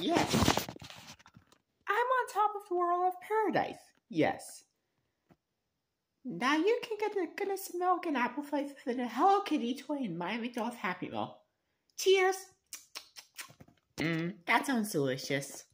Yes. I'm on top of the world of paradise. Yes. Now you can get a goodness milk and apple slice within a Hello Kitty toy in my McDonald's Happy Meal. Cheers! That sounds delicious.